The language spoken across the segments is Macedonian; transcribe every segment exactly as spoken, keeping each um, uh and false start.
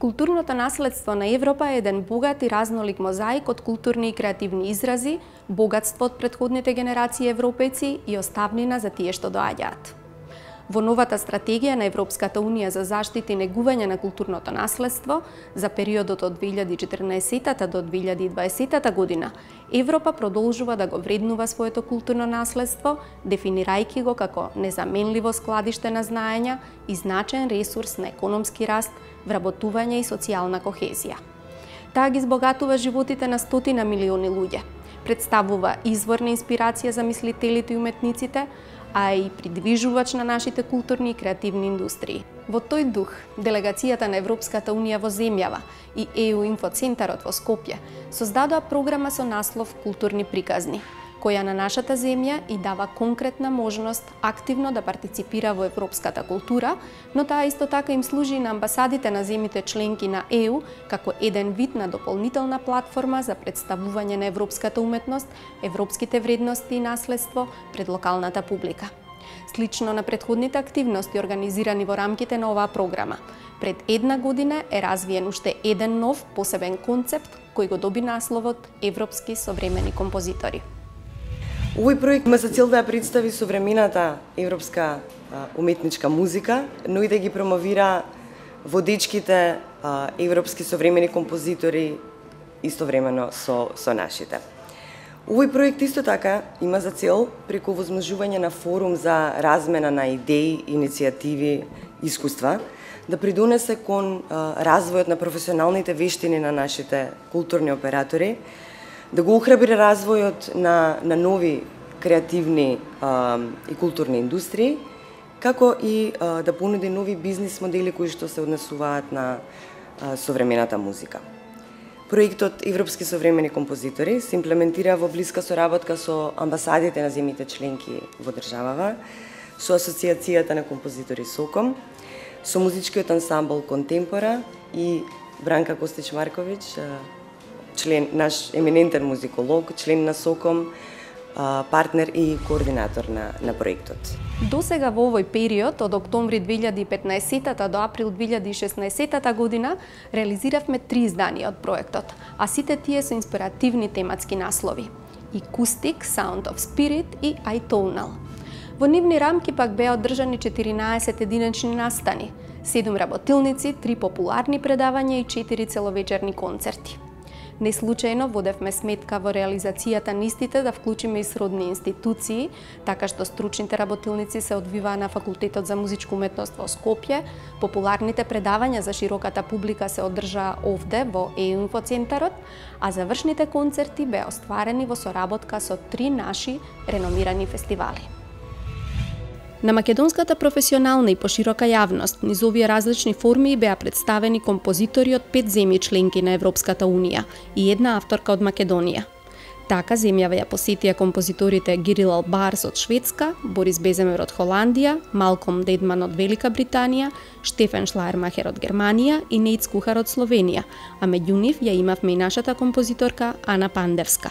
Културното наследство на Европа е еден богат и разнолик мозаик од културни и креативни изрази, богатство од претходните генерации европејци и оставнина за тие што доаѓаат. Во новата стратегија на Европската Унија за заштита и негување на културното наследство за периодот од две илјади и четрнаесетта до две илјади и дваесетта година, Европа продолжува да го вреднува своето културно наследство, дефинирајќи го како незаменливо складиште на знаења и значаен ресурс на економски раст, вработување и социјална кохезија. Таа ги збогатува животите на стотина милиони луѓе, представува извор на инспирација за мислителите и уметниците, а и придвижувач на нашите културни и креативни индустрии. Во тој дух, Делегацијата на Европската Унија во земјава и Е У Инфоцентарот во Скопје создадоа програма со наслов Културни приказни, која на нашата земја и дава конкретна можност активно да партиципира во европската култура, но таа исто така им служи на амбасадите на земјите членки на Е У како еден вид на дополнителна платформа за представување на европската уметност, европските вредности и наследство пред локалната публика. Слично на претходните активности организирани во рамките на оваа програма, пред една година е развиен уште еден нов посебен концепт кој го доби насловот Европски современи композитори. Овој проект има за цел да ја представи современата европска а, уметничка музика, но и да ги промовира водечките а, европски современи композитори истовремено со, со нашите. Овој проект исто така има за цел преку возможување на форум за размена на идеи, иницијативи, искуства, да придонесе кон а, развојот на професионалните вештини на нашите културни оператори, да го охрабри развојот на, на нови креативни а, и културни индустрии, како и а, да понуди нови бизнис модели кои што се однесуваат на а, современата музика. Проектот Европски современи композитори се имплементира во блиска соработка со амбасадите на земјите членки во државава, со Асоциацијата на композитори Sokom, со музичкиот ансамбл Tempora и Branka Kostic-Markovic, член, наш еминентен музиколог, член на Sokom, партнер и координатор на, на проектот. До сега во овој период, од октомври две илјади и петнаесетта до април две илјади и шеснаесетта година, реализиравме три изданија од проектот, а сите тие со инспиративни тематски наслови: Acoustic, Sound of Spirit и Atonal. Во нивни рамки пак беа одржани четиринаесет единични настани, седум работилници, три популарни предавања и четири целовечерни концерти. Неслучајно водевме сметка во реализацијата на истите да вклучиме и сродни институции, така што стручните работилници се одвиваа на Факултетот за музичка уметност во Скопје, популарните предавања за широката публика се одржаа овде во Е У Инфоцентарот, а завршните концерти беа остварени во соработка со три наши реномирани фестивали. На македонската професионална и поширока јавност низ овие различни форми беа представени композитори од пет земји членки на Европската Унија и една авторка од Македонија. Така земјава ја посетија композиторите Гирил Албарс од Шведска, Борис Беземер од Холандија, Малком Дедман од Велика Британија, Штефен Шлаермахер од Германија и Нејц Кухар од Словенија, а меѓу нив ја имавме и нашата композиторка Ана Пандевска.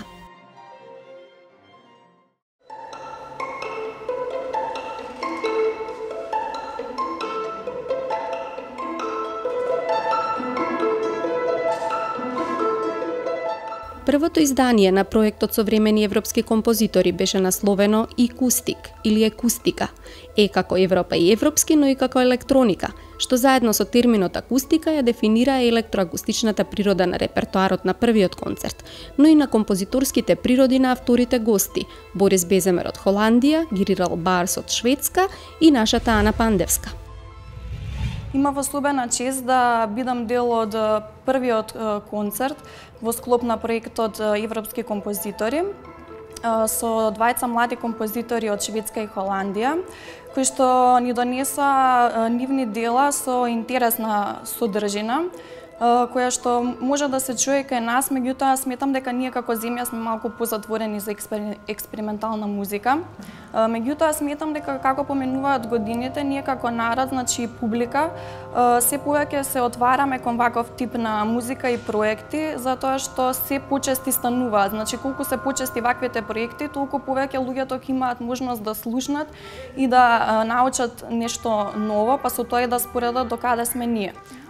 Првото издание на проектот Современи европски композитори беше насловено Икустик или Екустика, е како Европа и европски, но и како електроника, што заедно со терминот акустика ја дефинира електроакустичната природа на репертоарот на првиот концерт, но и на композиторските природи на авторите гости: Борис Беземер од Холандија, Гирил Албарс од Шведска и нашата Ана Пандевска. Имав особена чест да бидам дел од првиот концерт во склоп на проектот Европски композитори со двајца млади композитори од Шведска и Холандија, кои што ни донеса нивни дела со интересна содржина, која што може да се чуе кај нас, меѓутоа сметам дека ние како земја сме малку позатворени за експериментална музика. Меѓутоа сметам дека како поменуваат годините, ние како народ, значи публика, се повеќе се отвараме кон ваков тип на музика и проекти, затоа што се почести стануваат. Значи колку се почести ваквите проекти, толку повеќе луѓето ќе имаат можност да слушнат и да научат нешто ново, па со тоа и да споредат до каде сме ние.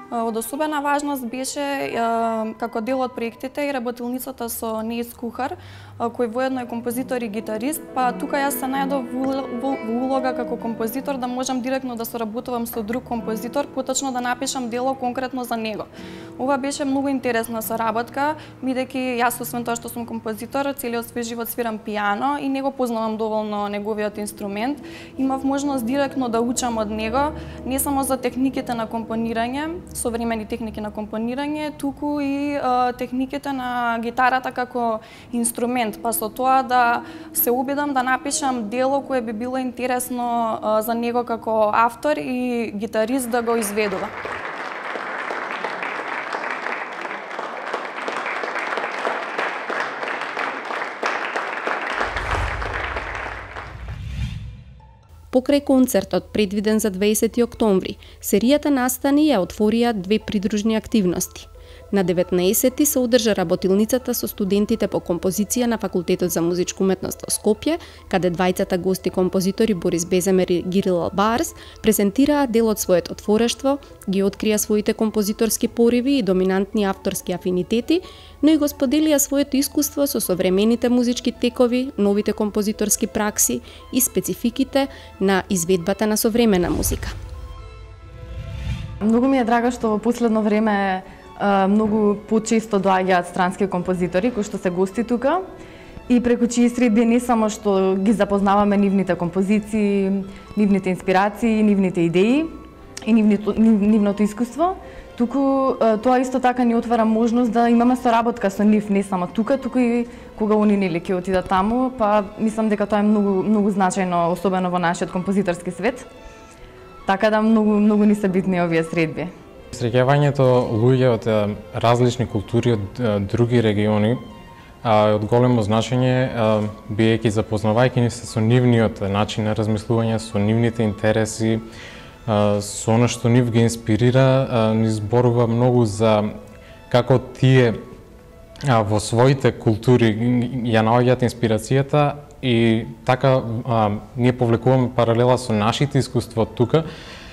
Од особена важност беше како дел од проектите и работилницата со нејз кухар, кој воедно е композитор и гитарист, па тука јас се најдов во улога како композитор да можам директно да соработувам со друг композитор, поточно да напишам дело конкретно за него. Ова беше многу интересна соработка, бидејќи јас освен тоа што сум композитор, целиот свој живот свирам пијано и не го познавам доволно неговиот инструмент. Имав можност директно да учам од него, не само за техниките на компонирање, современи техники на компонирање, туку и а, техниките на гитарата како инструмент, па со тоа да се обидам да напишам дело кое би било интересно а, за него како автор и гитарист да го изведува. Покрај концертот, предвиден за дваесети октомври, серијата настани ја отворија две придружни активности. На деветнаесети се одржа работилницата со студентите по композиција на Факултетот за музичка уметност во Скопје, каде двајцата гости композитори Борис Беземер и Гирил Барс презентираа дел од своето творештво, ги открија своите композиторски пориви и доминантни авторски афинитети, но и го споделија своето искуство со современите музички текови, новите композиторски пракси и спецификите на изведбата на современа музика. Многу ми е драго што во последно време многу почесто доаѓаат странски композитори кои што се гости тука и преку чии средби не само што ги запознаваме нивните композиции, нивните инспирации, нивните идеи и нивното, нивното искуство, туку тоа исто така ни отвара можност да имаме соработка со нив не само тука, туку и кога они нели ќе отидат таму, па мислам дека тоа е многу многу значајно, особено во нашиот композиторски свет. Така да многу многу ни се битни овие средби. Среќавањето луѓе од различни култури од други региони е од големо значење, биејќи запознавајќи ни се со нивниот начин на размислување, со нивните интереси, со она што нив ги инспирира, ни зборува многу за како тие во своите култури ја наоѓаат инспирацијата и така ние повлекуваме паралела со нашите искуства од тука.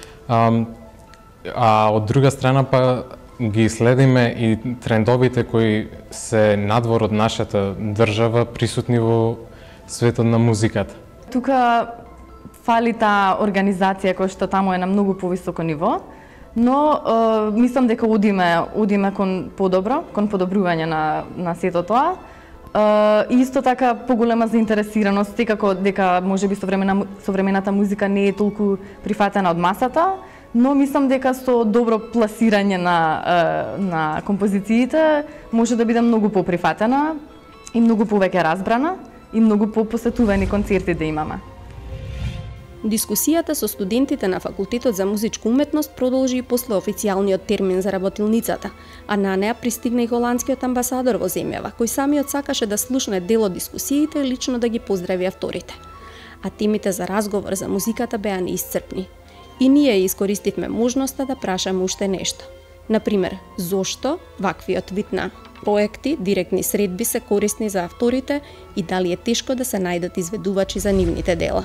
А од друга страна па ги следиме и трендовите кои се надвор од нашата држава, присутни во светот на музиката. Тука фали таа организација која што таму е на многу повисоко ниво, но е, мислам дека одиме одиме кон подобро, кон подобрување на на сето тоа. Е, исто така поголема заинтересираност, секако дека можеби современа современата музика не е толку прифатена од масата, но мислам дека со добро пласирање на, на композициите може да биде многу поприфатена и многу повеќе разбрана и многу попосетувани концерти да имаме. Дискусијата со студентите на Факултетот за музичка уметност продолжи и после официјалниот термин за работилницата, а на неа пристигна и холандскиот амбасадор во земјава, кој самиот сакаше да слушне дел од дискусиите и лично да ги поздрави авторите. А темите за разговор за музиката беа неисцрпни. И ние искористивме можноста да прашаме уште нешто. Например, зошто ваквиот вид на проекти, директни средби се корисни за авторите и дали е тешко да се најдат изведувачи за нивните дела.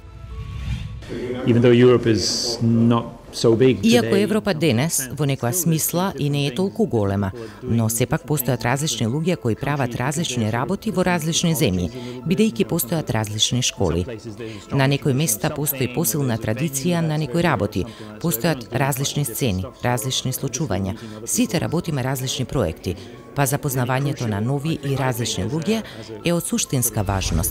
Иако Европа денес во некоја смисла и не е толку голема, но сепак постојат различни луѓе кои прават различни работи во различни земји, бидејќи постојат различни школи. На некои места постои посилна традиција на некои работи, постојат различни сцени, различни случувања. Сите работиме различни проекти, па запознавањето на нови и различни луѓе е од суштинска важност.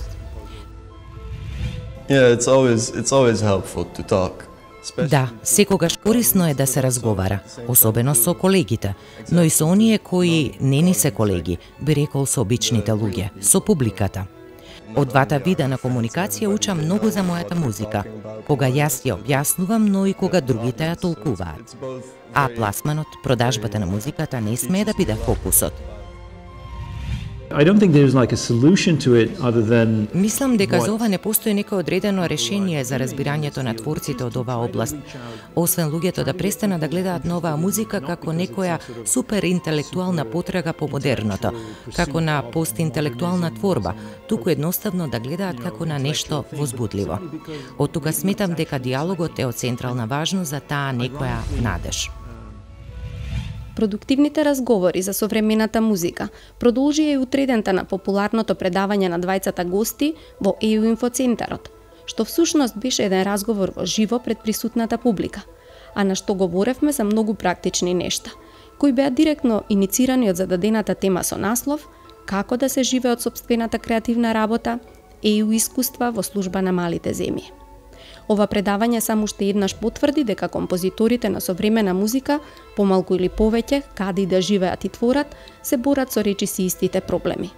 Yeah, it's always it's always helpful to talk. Да, секогаш корисно е да се разговара, особено со колегите, но и со оние кои не ни се колеги, би рекол со обичните луѓе, со публиката. Од двата вида на комуникација учам многу за мојата музика, кога јас ја објаснувам, но и кога другите ја толкуваат. А пласманот, продажбата на музиката не смее да биде фокусот. I don't think there's like a solution to it other than Мислам дека за ова не постои некој одредено решение за разбирањето на творците од оваа област, освен луѓето да престанат да гледаат на оваа музика како некоја суперинтелектуална потрага по модерното, како на постинтелектуална творба, туку едноставно да гледаат како на нешто возбудливо. Од тука сметам дека диалогот е од централна важност за таа некоја надеж. Продуктивните разговори за современата музика продолжија и утредента на популарното предавање на двајцата гости во Е Ю инфоцентарот, што всушност беше еден разговор во живо пред присутната публика, а на што говоревме за многу практични нешта, кои беа директно иницирани од зададената тема со наслов «Како да се живее од сопствената креативна работа, Е Ю искуства во служба на малите земји». Ова предавање само уште еднаш потврди дека композиторите на современа музика, помалку или повеќе, каде и да живеат и творат, се борат со речиси истите проблеми.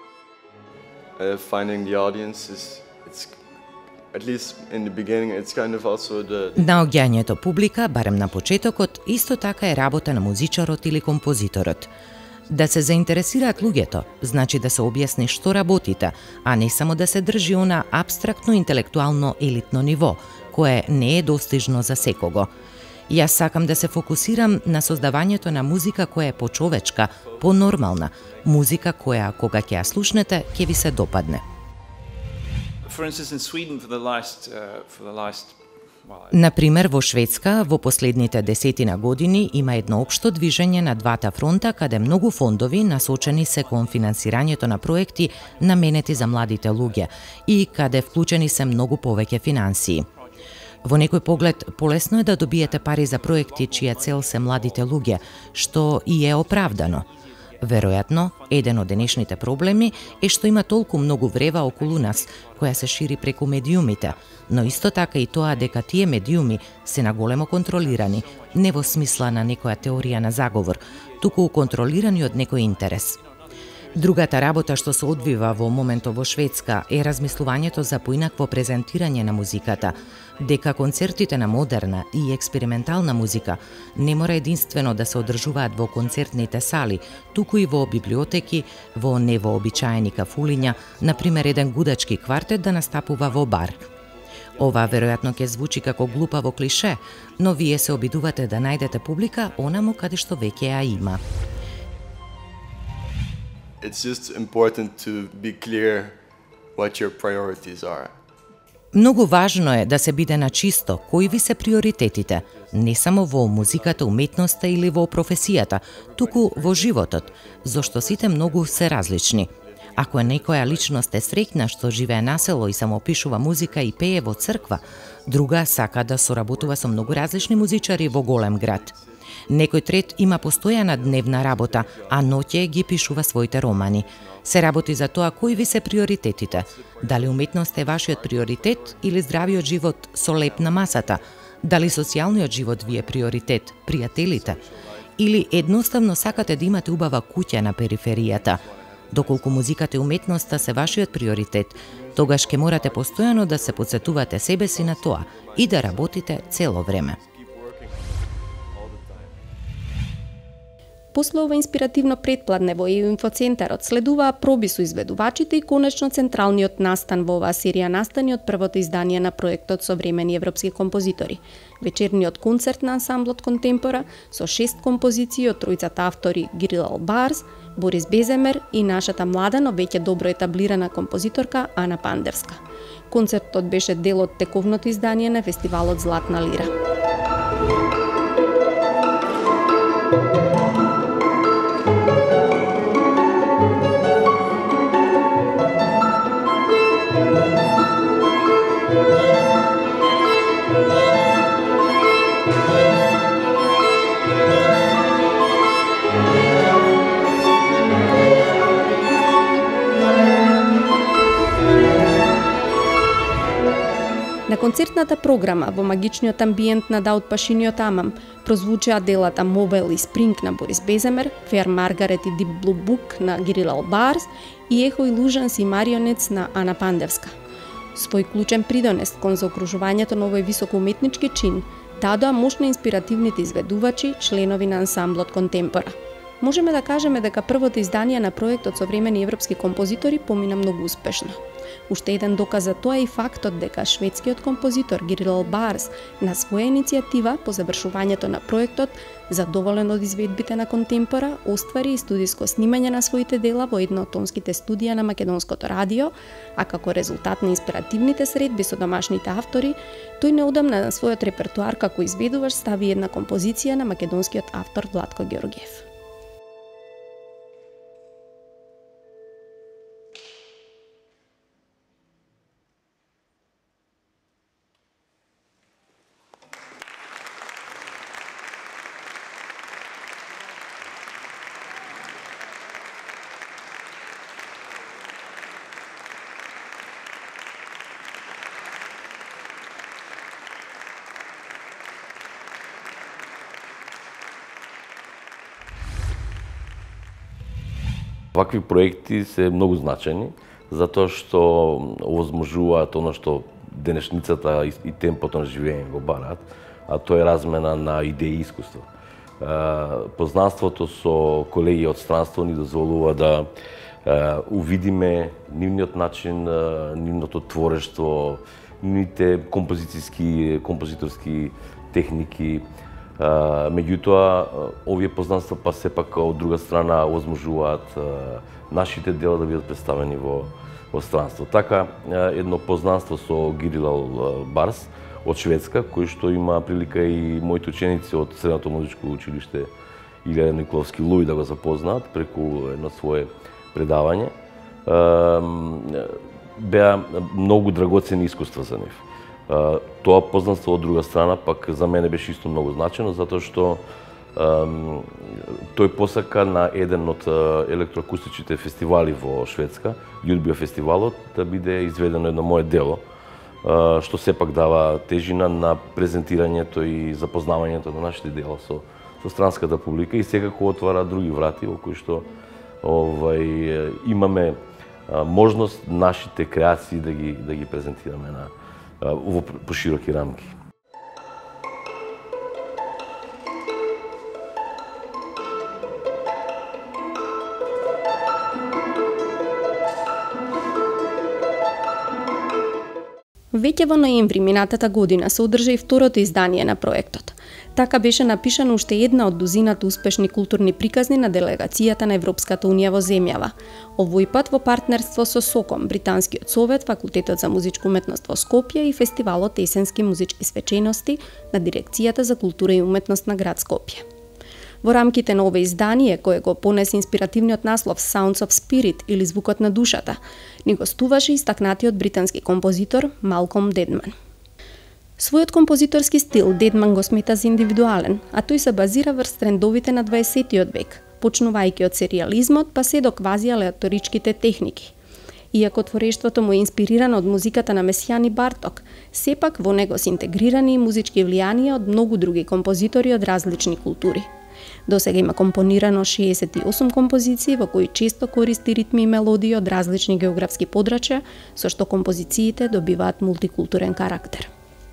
Uh, finding the audience is, it's, at least in the beginning, it's kind of also the... Наоѓањето публика, барем на почетокот, исто така е работа на музичарот или композиторот. Да се заинтересираат луѓето, значи да се објасни што работите, а не само да се држи она абстрактно интелектуално елитно ниво, кое не е достижно за секого. Јас сакам да се фокусирам на создавањето на музика која е почовечка, понормална, музика која, кога ќе ја слушнете, ќе ви се допадне. For instance, in Sweden for the last, uh, for the last Например, во Шведска, во последните десетина години има едно општо движење на двата фронта, каде многу фондови насочени се кон финансирањето на проекти наменети за младите луѓе и каде вклучени се многу повеќе финансии. Во некој поглед, полесно е да добиете пари за проекти чија цел се младите луѓе, што и е оправдано. Веројатно, еден од денешните проблеми е што има толку многу врева околу нас, која се шири преку медиумите, но исто така и тоа дека тие медиуми се наголемо контролирани, не во смисла на некоја теорија на заговор, туку контролирани од некој интерес. Другата работа што се одвива во моментот во Шведска е размислувањето за поинакво презентирање на музиката, дека концертите на модерна и експериментална музика не мора единствено да се одржуваат во концертните сали, туку и во библиотеки, во невообичаени кафулиња, например еден гудачки квартет да настапува во бар. Ова веројатно ќе звучи како глупаво клише, но вие се обидувате да најдете публика онаму каде што веќе ја има. It's just important to be clear what your priorities are. Многу важно е да се биде на чисто кои ви се приоритетите, не само во музиката, уметноста или во професијата, туку во животот, зашто сите многу се различни. Ако е некоја личност е среќна што живее на село и само пишува музика и пее во црква, друга сака да соработува со многу различни музичари во голем град. Некој трет има постојана дневна работа, а ноќе ги пишува своите романи. Се работи за тоа кои ви се приоритетите. Дали уметноста е вашиот приоритет или здравиот живот со леп на масата? Дали социјалниот живот ви е приоритет, пријателите? Или едноставно сакате да имате убава куќа на периферијата? Доколку музиката и уметноста се вашиот приоритет, тогаш ќе морате постојано да се потсетувате себе си на тоа и да работите цело време. После ова инспиративно предпладне во Е Ю инфоцентарот следуваа проби со изведувачите и конечно централниот настан во оваа серија настани од првото издание на проектот Современи европски композитори. Вечерниот концерт на ансамблот Tempora со шест композиции од тројцата автори Гирил Барс, Борис Беземер и нашата млада, но веќе добро етаблирана композиторка Ана Пандевска. Концертот беше дел од тековното издание на фестивалот Златна лира. На концертната програма во магичниот амбиент на Даут Пашиниот Амам прозвучаа делата Мобел и Спринг на Борис Беземер, Фер Маргарет и Дип Блу Бук на Гирил Барс и Ехо и Лужанс и Марионец на Ана Пандевска. Свој клучен придонес кон заокружувањето на овој високоуметнички чин дадоа мощно инспиративните изведувачи, членови на ансамблот Tempora. Можеме да кажеме дека првото издание на проектот Современи европски композитори помина многу успешно. Уште еден доказ за тоа е и фактот дека шведскиот композитор Гирил Барс на своја иницијатива по завршувањето на проектот, задоволен од изведбите на Tempora, оствари и студиско снимање на своите дела во едно од тонските студија на македонското радио, а како резултат на инспиративните средби со домашните автори, тој неодамна на својот репертуар како изведувач стави една композиција на македонскиот автор Владко Георгиев. Вакви проекти се многу значајни, затоа што овозможуваат оно што денешницата и темпото на живење го бараат, а тоа е размена на идеи и искуство. Познанството со колеги од странство ни дозволува да увидиме нивниот начин, нивното творештво, нивните композицијски, композиторски техники. Меѓутоа, овие познанства па сепак од друга страна овозможуваат нашите дела да бидат представени во, во странство. Така, едно познанство со Гирил Барс од Шведска, кој што има прилика и моите ученици од Средното музичко училиште Илија Николовски Луи да го запознаат преку едно свое предавање. Беа многу драгоцени искуства за нив. Тоа познанство од друга страна пак за мене беше исто многу значено, затоа што um, тој посака на еден од електроакустичните фестивали во Шведска, Јудбио фестивалот, да биде изведено едно мое дело, uh, што сепак дава тежина на презентирањето и запознавањето на нашите дела со, со странската публика и секако отвара други врати во кои што овај, имаме uh, можност нашите креации да ги, да ги презентираме на во пошироки рамки. Веќе во ноември минатата година се одржа и второто издание на проектот. Така беше напишана уште една од дузината успешни културни приказни на делегацијата на Европската унија во земјава. Овој пат во партнерство со Соком, Британскиот совет, Факултетот за музичка уметност во Скопје и фестивалот Есенски музички свечености на Дирекцијата за култура и уметност на град Скопје. Во рамките на ова издание, кое го понесе инспиративниот наслов Sounds of Spirit или Звукот на душата, ни гостуваше истакнатиот британски композитор Малком Дедман. Својот композиторски стил Дедман го смета за индивидуален, а тој се базира врз трендовите на дваесеттиот век, почнувајќи од серијализмот па се до квази алеаторичките техники. Иако творештвото му е инспирирано од музиката на Месијан и Барток, сепак во него се интегрирани и музички влијанија од многу други композитори од различни култури. До сега има компонирано шеесет и осум композиции во кои често користи ритми и мелодии од различни географски подрачја, со што композициите добиваат мултикултурен карактер.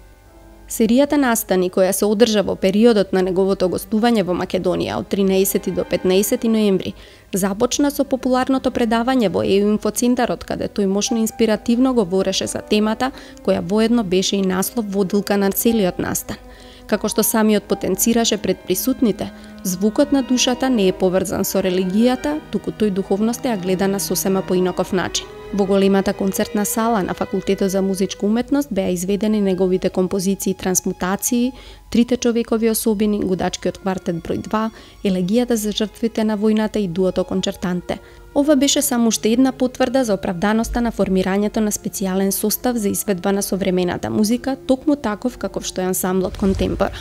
Серијата настани која се одржа во периодот на неговото гостување во Македонија од тринаесети до петнаесети ноември започна со популарното предавање во е у инфоцентарот, каде тој мощно инспиративно говореше за темата која воедно беше и наслов водилка на целиот настан. Како што самиот потенцираше пред присутните, звукот на душата не е поврзан со религијата, туку тој духовноста ја гледа на сосема поинаков начин. Во големата концертна сала на Факултетот за музичка уметност беа изведени неговите композиции Трансмутации, Трите човекови особини, Гудачкиот квартет број два, Елегијата за жртвите на војната и дуото Кончертанте. Ова беше само уште една потврда за оправданоста на формирањето на специјален состав за изведба на современата музика, токму таков каков што е ансамблот Tempora.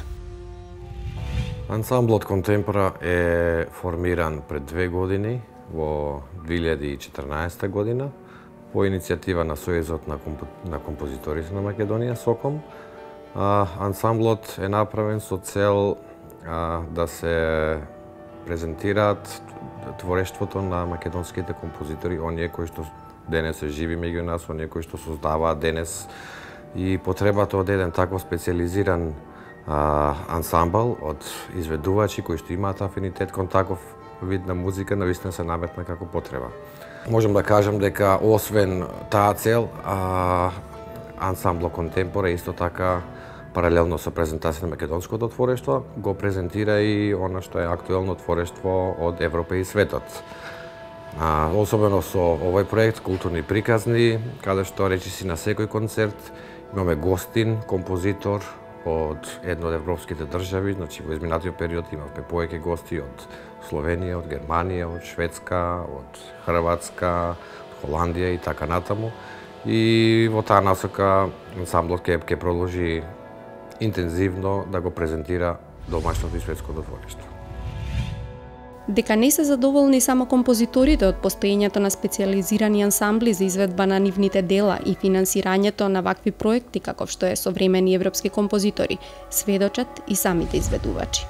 Ансамблот Tempora е формиран пред две години, во две илјади и четрнаесета година, по иницијатива на Сојузот на, комп... на композиторите на Македонија, Соком. А, ансамблот е направен со цел а, да се презентираат творештвото на македонските композитори, оние кои што денес се живи меѓу нас, оние кои што создаваат денес, и потребата од еден таков специализиран а, ансамбл од изведувачи кои што имаат афинитет кон таков вид на музика навистина се наметна како потреба. Можам да кажам дека освен таа цел, а, ансамбло Tempora исто така паралелно со презентација на македонското творештво го презентира и она што е актуелно творештво од Европа и светот. А, особено со овој проект културни приказни, каде што речиси на секој концерт имаме гостин, композитор од една од европските држави, значи во изминатиот период имавме повеќе гости од Словенија, од Германија, од Шведска, од Хрватска, Холандија и така натаму. И во таа насока ансамблот ќе ќе продолжи интензивно да го презентира домашното и светското творештво. Дека не се задоволни само композиторите од постоењето на специализирани ансамбли за изведба на нивните дела и финансирањето на вакви проекти каков што е современи европски композитори, сведочат и самите изведувачи.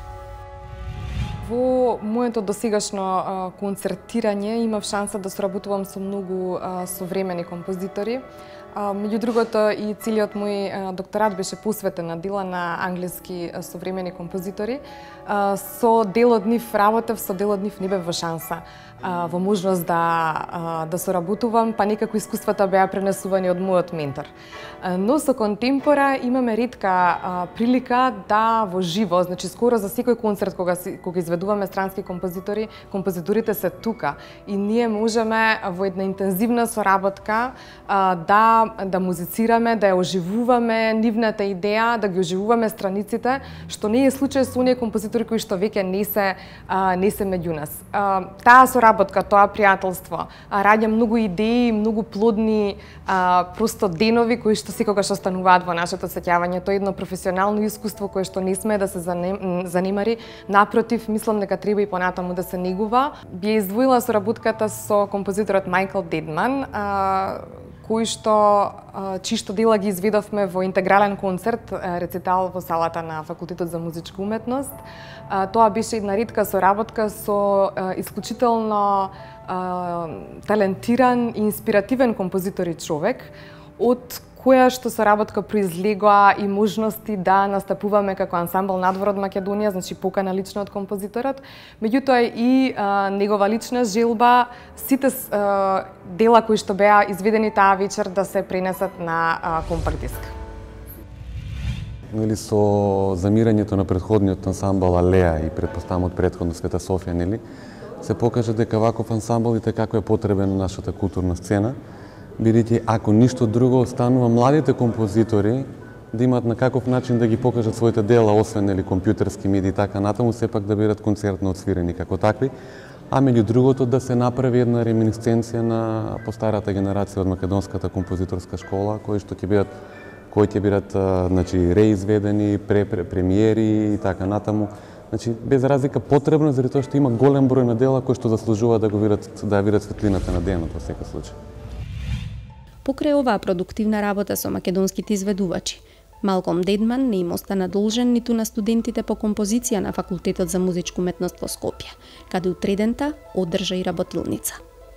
Во моето досегашно концертирање имав шанса да соработувам со многу современи композитори. Меѓу другото и целиот мој докторат беше посветен на дела на англиски современи композитори. Со дел од нив работев, со дел од нив не бев во шанса, во можност да да соработувам, па некако искуствата беа пренесувани од мојот ментор. Но со Tempora имаме ретка прилика да во живо, значи скоро за секој концерт кога кога изведуваме странски композитори, композиторите се тука и ние можеме во една интензивна соработка да да музицираме, да ја оживуваме нивната идеја, да ги оживуваме страниците, што не е случај со оние композитори кои што веќе не се не се меѓу нас. Таа соработка, тоа пријателство раѓа многу идеи, многу плодни просто денови кои што секогаш остануваат во нашето сеќавање. Тоа е едно професионално искуство кое што не сме да се занимари. Напротив, мислам дека треба и понатаму да се негува. Би издвоила соработката со композиторот Майкл Дедман, кој што чишто дела ги изведовме во интегрален концерт, рецитал во салата на Факултетот за музичка уметност. Тоа беше една ретка соработка со исклучително талентиран и инспиративен композитор и човек, од која што соработка произлегоа и можности да настапуваме како ансамбл надвор од Македонија, значи покана лично од композиторот. Меѓутоа и а, негова лична желба сите а, дела кои што беа изведени таа вечер да се пренесат на а, компакт диск. Нели со замирањето на претходниот ансамбл Алеа и претпоставам од претходно Света Софија, нели се покажа дека ваков ансамбл и како е потребен на нашата културна сцена, бидејќи ако ништо друго останува младите композитори да имаат на каков начин да ги покажат своите дела, освен нели компјутерски медии и така натаму, сепак да бидат концертно отсвирени како такви, а меѓу другото да се направи една реминисценција на постарата генерација од македонската композиторска школа, кои што ќе бидат кои ќе бидат значи реизведени, пре, пре, премиери и така натаму. Значи без разлика потребно заради тоа што има голем број на дела кои што заслужуваат да го видат да видат светлината на денот во секој случај. Покрај оваа продуктивна работа со македонските изведувачи, Малком Дедман не им остана должен ниту на студентите по композиција на Факултетот за музичка уметност во Скопје, каде утредента одржа и работилница.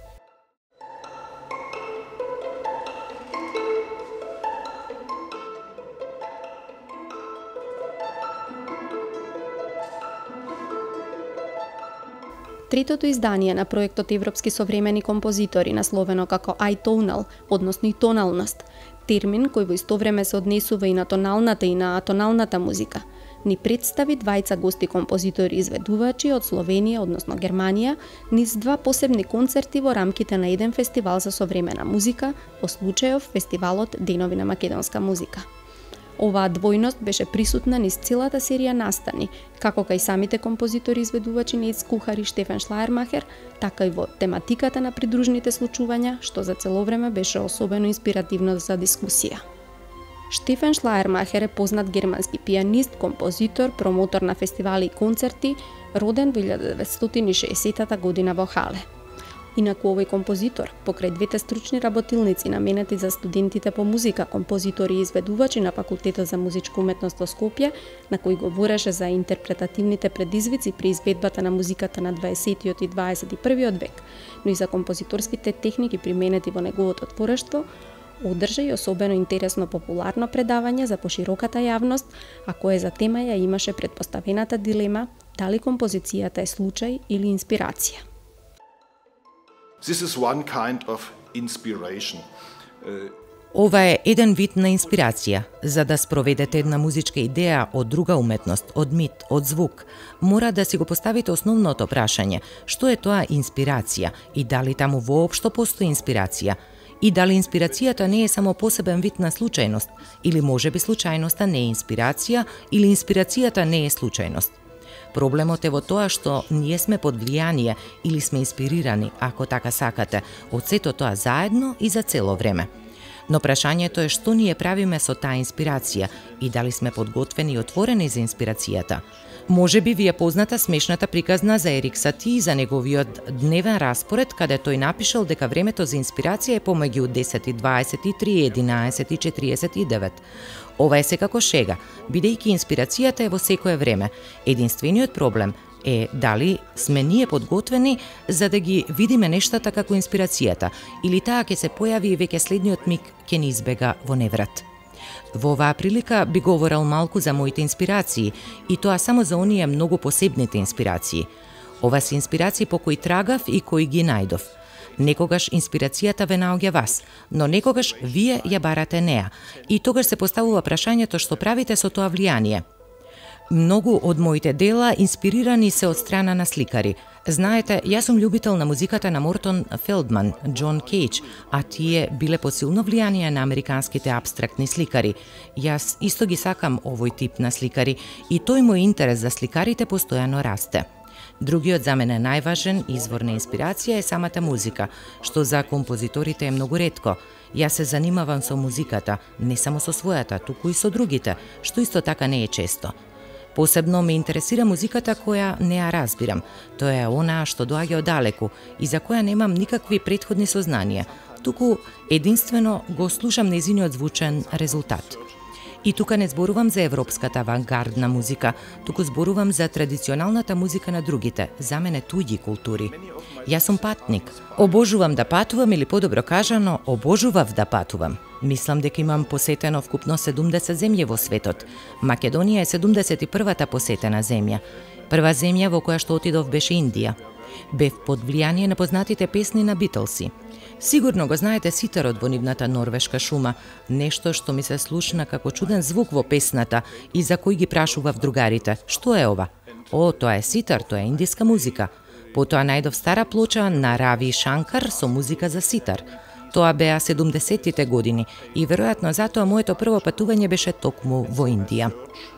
Третото издание на проектот Европски современи композитори, насловено како I-tonal, односно и тоналност, термин кој во исто време се однесува и на тоналната и на атоналната музика, ни представи двајца гости композитори изведувачи од Словенија, односно Германија, низ два посебни концерти во рамките на еден фестивал за современа музика, во случајов фестивалот Денови на македонска музика. Оваа двојност беше присутна низ целата серија настани, како кај самите композитори изведувачи Нејц Кухар и Штефан Шлаермахер, така и во тематиката на придружните случувања, што за цело време беше особено инспиративно за дискусија. Штефан Шлаермахер е познат германски пианист, композитор, промотор на фестивали и концерти, роден во илјада деветстотини и шеесеттата година во Хале. Инаку овој композитор, покрај двете стручни работилници наменети за студентите по музика, композитори и изведувачи на Факултетот за музичка уметност во Скопје, на кој говореше за интерпретативните предизвици при изведбата на музиката на дваесеттиот и дваесет и првиот век, но и за композиторските техники применети во неговото творештво, одржа и особено интересно популарно предавање за пошироката јавност, а кое за тема ја имаше предпоставената дилема Дали композицијата е случај или инспирација? This is one kind of inspiration. Uh, Ова е еден вид на инспирација. За да спроведете една музичка идеја од друга уметност, од мит, од звук, мора да си го поставите основното прашање: што е тоа инспирација и дали таму воопшто постои инспирација? И дали инспирацијата не е само посебен вид на случајност, или можеби случајноста не е инспирација, или инспирацијата не е случајност. Проблемот е во тоа што ние сме под влијание или сме инспирирани, ако така сакате, од сето тоа заедно и за цело време. Но прашањето е што ние правиме со таа инспирација и дали сме подготвени и отворени за инспирацијата. Може би ви е позната смешната приказна за Ерик Сати и за неговиот дневен распоред, каде тој напишал дека времето за инспирација е помеѓу десет и дваесет и три и единаесет и четириесет и девет. Ова е секако шега, бидејќи инспирацијата е во секое време. Единствениот проблем е дали сме ние подготвени за да ги видиме нештата како инспирацијата, или таа ќе се појави и веќе следниот миг ќе ни избега во неврат. Во оваа прилика би говорел малку за моите инспирации, и тоа само за оние многу посебните инспирации. Ова се инспирации по кои трагав и кои ги најдов. Некогаш инспирацијата ве наоѓа вас, но некогаш вие ја барате неа, и тогаш се поставува прашањето што правите со тоа влијание. Многу од моите дела инспирирани се од страна на сликари. Знаете, јас сум љубител на музиката на Мортон Фелдман, Џон Кейдж, а тие биле под силно влијание на американските абстрактни сликари. Јас исто ги сакам овој тип на сликари и тој мој интерес за сликарите постојано расте. Другиот за мене најважен извор на инспирација е самата музика, што за композиторите е многу ретко. Јас се занимавам со музиката, не само со својата, туку и со другите, што исто така не е често. Посебно ме интересира музиката која не ја разбирам. Тоа е онаа што доаѓа оддалеку и за која немам никакви претходни сознанија, туку единствено го слушам нејзиниот звучен резултат. И тука не зборувам за европската авангардна музика, туку зборувам за традиционалната музика на другите, за мене туѓи култури. Јас сум патник. Обожувам да патувам, или подобро кажано, обожував да патувам. Мислам дека имам посетено вкупно седумдесет земји во светот. Македонија е седумдесет и првата посетена земја. Прва земја во која што отидов беше Индија. Бев под влијание на познатите песни на Битлси. Сигурно го знаете ситарот во нивната норвешка шума, нешто што ми се слушна како чуден звук во песната и за кој ги прашував другарите: што е ова? О, тоа е ситар, тоа е индиска музика. Потоа најдов стара плоча на Рави Шанкар со музика за ситар. Тоа беа седумдесеттите години и веројатно затоа моето прво патување беше токму во Индија.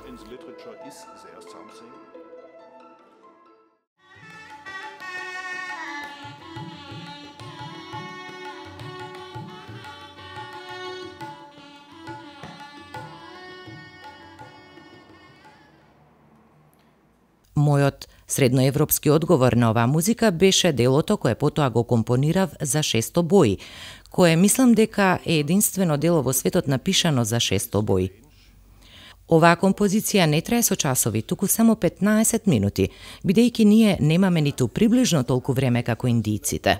Мојот средноевропски одговор на оваа музика беше делото кое потоа го компонирав за шесто бои, кое мислам дека е единствено дело во светот напишано за шесто бои. Оваа композиција не трае со часови, туку само петнаесет минути, бидејќи ние немаме ниту приближно толку време како индијците.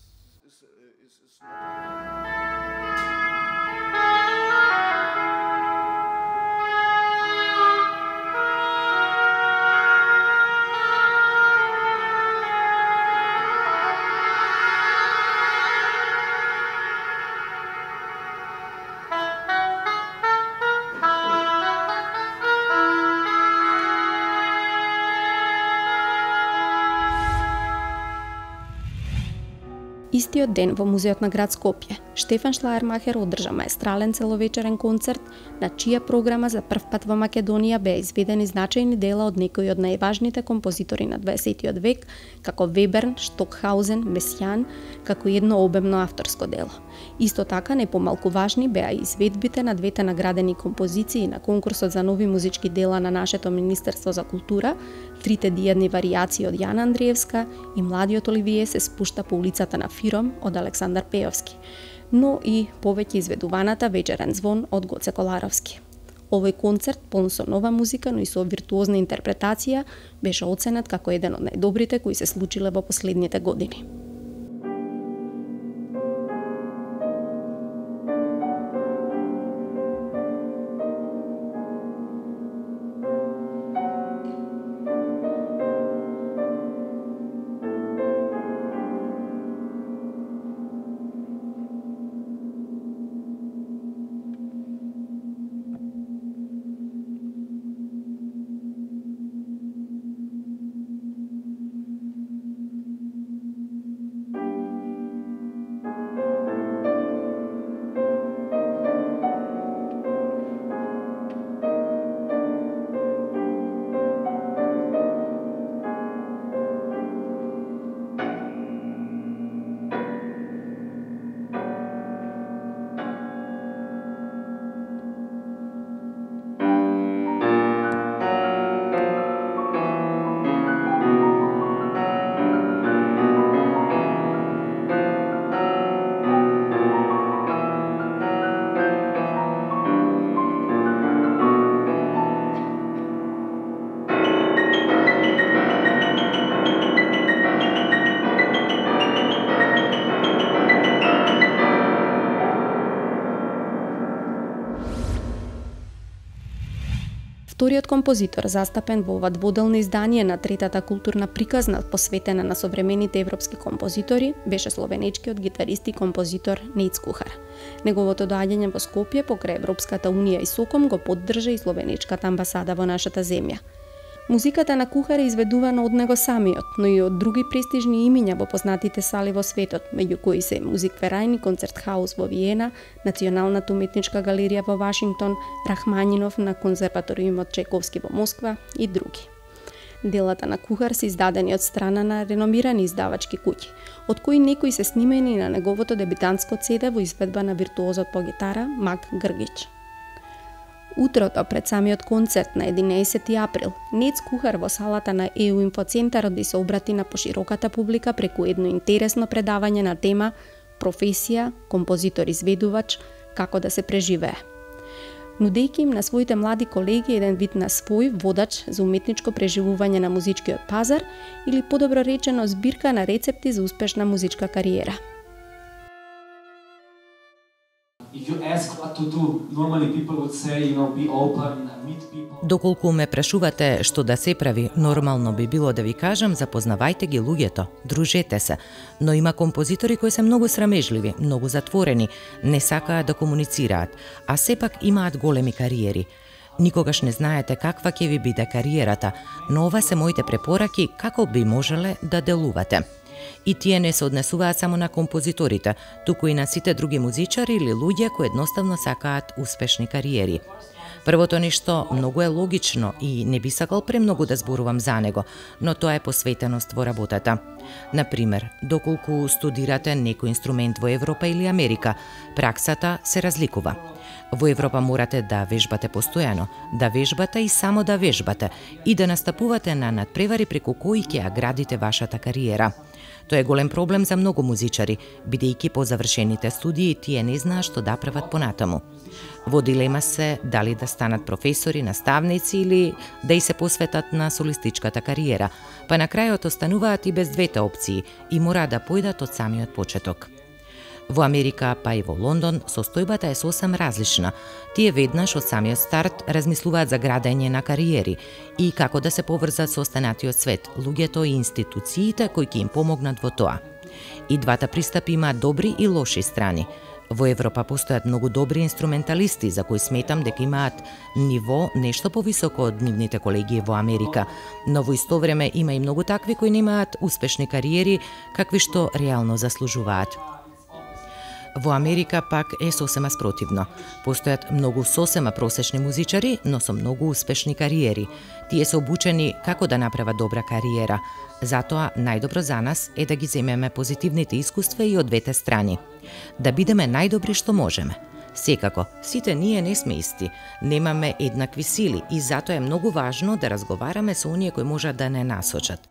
Истиот ден во Музеот на град Скопје, Штефан Шлаермахер одржа маестрален целовечерен концерт, на чија програма за прв пат во Македонија беа изведени значајни дела од некои од најважните композитори на дваесеттиот век, како Веберн, Штокхаузен, Месјан, како едно обемно авторско дело. Исто така, не помалку важни беа изведбите на двете наградени композиции на конкурсот за нови музички дела на нашето Министерство за култура, трите дијадни варијации од Јана Андриевска и Младиот Оливие се спушта по улицата на Фиром од Александар Пејовски, но и повеќе изведуваната Вечерен звон од Гоце Коларовски. Овој концерт, полн со нова музика, но и со виртуозна интерпретација, беше оценет како еден од најдобрите кои се случиле во последните години. вториот композитор застапен во ова дводелно издание на третата културна приказна посветена на современите европски композитори беше словенечкиот гитарист и композитор Нејц Кухар. Неговото доаѓање во Скопје покрај Европската унија и Соком го поддржа и словенечката амбасада во нашата земја. Музиката на Кухар е изведувана од него самиот, но и од други престижни имиња во познатите сали во светот, меѓу кои се Музикверајн и Концертхаус во Виена, Националната уметничка галерија во Вашингтон, Рахманинов на Конзерваториумот Чајковски во Москва и други. Делата на Кухар се издадени од страна на реномирани издавачки куќи, од кои некои се снимени на неговото дебитантско цеде во изведба на виртуозот по гитара Мак Гргич. Утрото пред самиот концерт на единаесети април, Нејц Кухар во салата на Е У инфоцентарот да се обрати на пошироката публика преку едно интересно предавање на тема професија, композитор-изведувач, како да се преживее. Нудејќи им на своите млади колеги еден вид на свој водач за уметничко преживување на музичкиот пазар или подобро речено збирка на рецепти за успешна музичка кариера. If you ask what to do, normally people would say, you know, be open, meet people. Доколку ме прашувате што да се прави, нормално би било да ви кажам запознавајте ги луѓето, дружете се, но има композитори кои се многу срамежливи, многу затворени, не сакаат да комуницираат, а сепак имаат големи кариери. Никогаш не знаете каква ќе ви биде кариерата, но ова се моите препораки како би можеле да делувате. И тие не се однесуваат само на композиторите, туку и на сите други музичари или луѓе кои едноставно сакаат успешни кариери. Првото нешто многу е логично и не би сакал премногу да зборувам за него, но тоа е посветеност во работата. Например, доколку студирате некој инструмент во Европа или Америка, праксата се разликува. Во Европа морате да вежбате постојано, да вежбате и само да вежбате и да настапувате на надпревари преку кои ќе ја градите вашата кариера. Тоа е голем проблем за многу музичари, бидејќи по завршените студии тие не знаат што да прават понатаму. Во дилема се дали да станат професори, наставници или да и се посветат на солистичката кариера, па на крајот остануваат и без двете опции и мора да појдат од самиот почеток. Во Америка, па и во Лондон, состојбата е сосем различна. Тие веднаш од самиот старт размислуваат за градење на кариери и како да се поврзат со останатиот свет, луѓето и институциите кои ќе им помогнат во тоа. И двата пристапи имаат добри и лоши страни. Во Европа постојат многу добри инструменталисти за кои сметам дека имаат ниво нешто повисоко од нивните колеги во Америка, но во исто време има и многу такви кои немаат успешни кариери какви што реално заслужуваат. Во Америка пак е сосема спротивно. Постојат многу сосема просечни музичари, но со многу успешни кариери. Тие се обучени како да направат добра кариера. Затоа најдобро за нас е да ги земеме позитивните искуства и од двете страни. Да бидеме најдобри што можеме. Секако, сите ние не сме исти, немаме еднакви сили и затоа е многу важно да разговараме со оние кои можат да не насочат.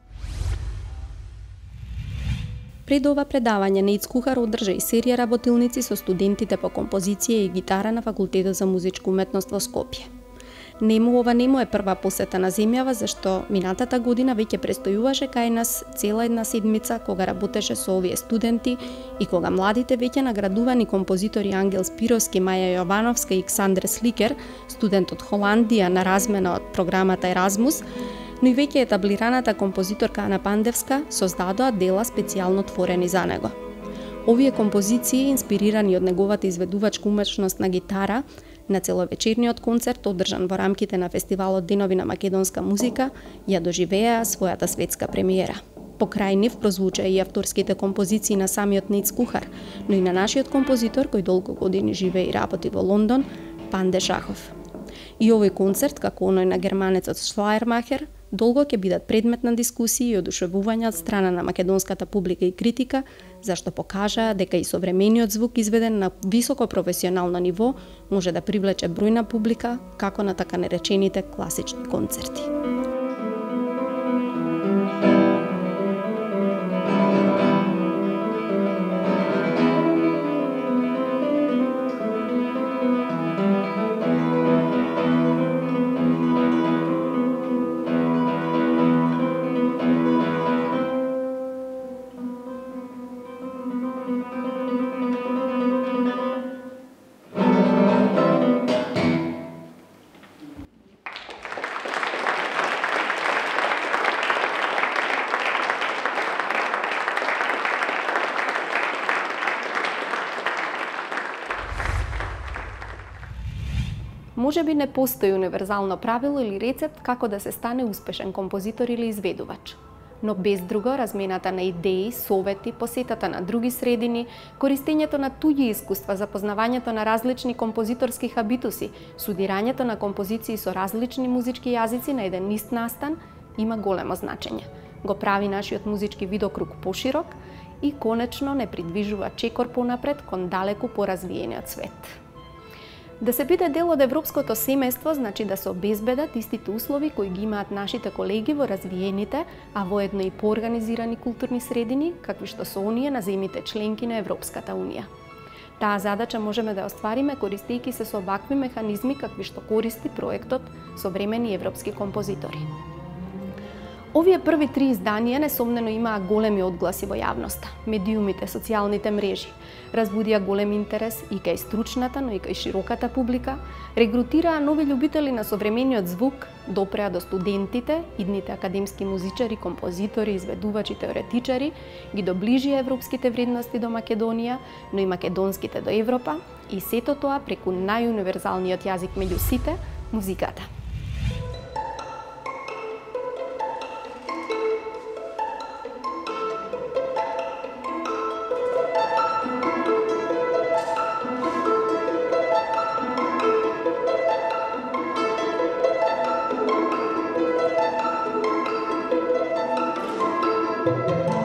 Пред ова предавање Нејц Кухар одржа и серија работилници со студентите по композиција и гитара на Факултетот за музичка уметност во Скопје. Нему ова нему е прва посета на земјава, зашто минатата година веќе престојуваше кај нас цела една седмица кога работеше со овие студенти и кога младите веќе наградувани композитори Ангел Спировски, Маја Јовановска и Ксандер Сликер, студент од Холандија на размена од програмата Еразмус, но и веќе етаблираната композиторка Ана Пандевска создадоа дела специјално творени за него. Овие композиции, инспирирани од неговата изведувачка умешност на гитара, на целовечерниот концерт одржан во рамките на фестивалот Денови на македонска музика, ја доживеа својата светска премиера. Покрај нив прозвучаа и авторските композиции на самиот Нејц Кухар, но и на нашиот композитор кој долго години живее и работи во Лондон, Панде Шахов. И овој концерт, како оној на германецот Шлаермахер, долго ќе бидат предмет на дискусии и одушевување од страна на македонската публика и критика, зашто покажаа дека и современиот звук изведен на високо професионално ниво може да привлече бројна публика, како на така наречените класични концерти. можеби не постои универзално правило или рецепт како да се стане успешен композитор или изведувач. Но без друго, размената на идеи, совети, посетата на други средини, користењето на туѓи искуства, запознавањето на различни композиторски хабитуси, судирањето на композиции со различни музички јазици на еден ист настан, има големо значење. Го прави нашиот музички видокруг поширок и конечно не придвижува чекор понапред кон далеку поразвиениот свет. Да се биде дел од европското семејство значи да се обезбедат истите услови кои ги имаат нашите колеги во развиените, а воедно и поорганизирани културни средини, какви што се оние на земјите членки на Европската унија. Таа задача можеме да ја оствариме користејќи се со вакви механизми какви што користи проектот Современи европски композитори. Овие први три изданија несомнено имаа големи одгласи во јавноста. Медиумите, социјалните мрежи разбудија голем интерес и кај стручната, но и кај широката публика, регрутираа нови љубители на современиот звук, допреа до студентите, идните академски музичари, композитори, изведувачи, теоретичари, ги доближија европските вредности до Македонија, но и македонските до Европа, и сето тоа преку најуниверзалниот јазик меѓу сите, музиката. Thank you.